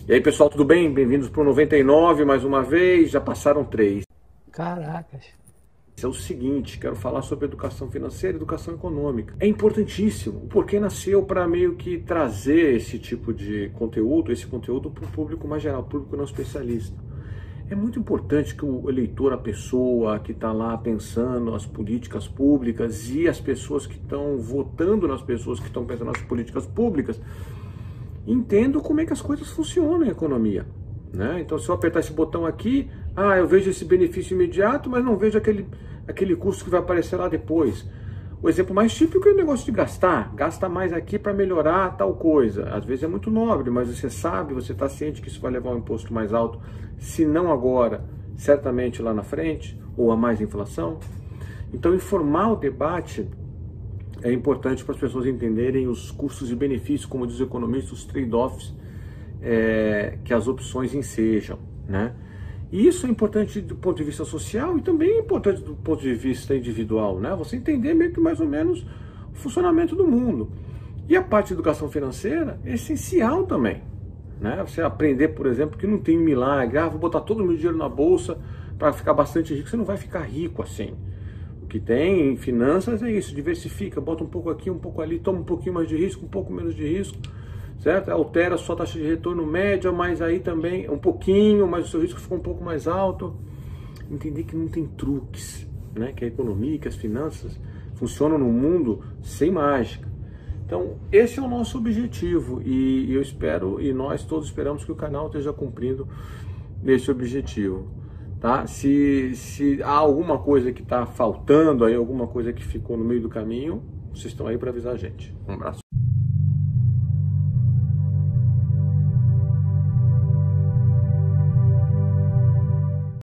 E aí, pessoal, tudo bem? Bem-vindos para o 99 mais uma vez, já passaram 3. Caracas. É o seguinte, quero falar sobre educação financeira e educação econômica. É importantíssimo, o porquê nasceu para meio que trazer esse tipo de conteúdo, esse conteúdo para o público mais geral, público não especialista. É muito importante que o eleitor, a pessoa que está lá pensando as políticas públicas e as pessoas que estão votando nas pessoas que estão pensando nas políticas públicas, entendo como é que as coisas funcionam em economia, né? Então, se eu apertar esse botão aqui, eu vejo esse benefício imediato, mas não vejo aquele custo que vai aparecer lá depois. O exemplo mais típico é o negócio de gastar. Gasta mais aqui para melhorar tal coisa. Às vezes é muito nobre, mas você sabe, você está ciente que isso vai levar a um imposto mais alto, se não agora, certamente lá na frente, ou a mais inflação. Então, informar o debate é importante para as pessoas entenderem os custos e benefícios, como diz o economista, os trade-offs que as opções ensejam, né? E isso é importante do ponto de vista social e também é importante do ponto de vista individual, né? Você entender meio que mais ou menos o funcionamento do mundo. E a parte de educação financeira é essencial também, né? Você aprender, por exemplo, que não tem milagre, vou botar todo o meu dinheiro na bolsa para ficar bastante rico. Você não vai ficar rico assim. O que tem em finanças é isso, diversifica, bota um pouco aqui, um pouco ali, toma um pouquinho mais de risco, um pouco menos de risco, certo? Altera a sua taxa de retorno média, mas aí também um pouquinho, mas o seu risco ficou um pouco mais alto. Entender que não tem truques, né? Que a economia, que as finanças funcionam no mundo sem mágica. Então, esse é o nosso objetivo e eu espero, e nós todos esperamos que o canal esteja cumprindo esse objetivo. Tá? Se há alguma coisa que está faltando, aí, alguma coisa que ficou no meio do caminho, vocês estão aí para avisar a gente. Um abraço.